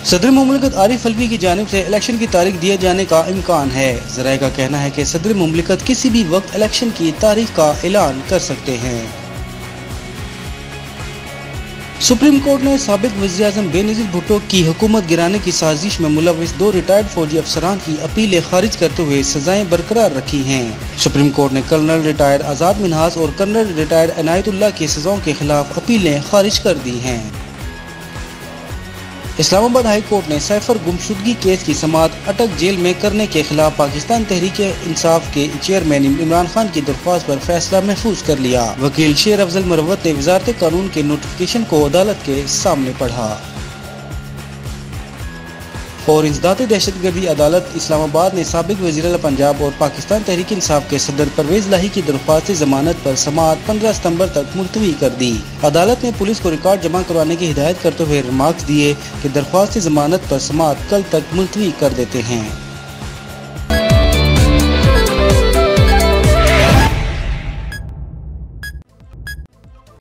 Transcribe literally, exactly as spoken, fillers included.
صدر مملکت عارف الوی کی جانب سے الیکشن کی تاریخ دیے جانے کا امکان ہے۔ ذرائع کا کہنا ہے کہ صدر مملکت کسی بھی وقت الیکشن کی تاریخ کا اعلان کر سکتے ہیں۔ سپریم کورٹ نے سابق وزیر اعظم بے نظیر بھٹو کی حکومت گرانے کی سازش میں ملوث دو ریٹائرڈ فوجی افسران کی اپیلیں خارج کرتے ہوئے سزائیں برقرار رکھی ہیں۔ سپریم کورٹ نے کرنل ریٹائرڈ آزاد منہاس اور کرنل ریٹائرڈ عنایت اللہ کی سزاؤں کے خلاف اپیلیں خارج کر دی ہیں۔ اسلام آباد ہائی کورٹ نے سیفر گمشدگی کیس کی سماعت اٹک جیل میں کرنے کے خلاف پاکستان تحریک انصاف کے چیئرمین عمران خان کی درخواست پر فیصلہ محفوظ کر لیا۔ وکیل شیر افضل مروت نے وزارت قانون کے نوٹیفکیشن کو عدالت کے سامنے پڑھا۔ اور انسداد دہشت گردی عدالت اسلام آباد نے سابق وزیر اعلیٰ پنجاب اور پاکستان تحریک انصاف کے صدر پرویز لاہی کی درخواست ضمانت پر سماعت پندرہ ستمبر تک ملتوی کر دی۔ عدالت نے پولیس کو ریکارڈ جمع کروانے کی ہدایت کرتے ہوئے ریمارکس دیے کہ درخواست ضمانت پر سماعت کل تک ملتوی کر دیتے ہیں۔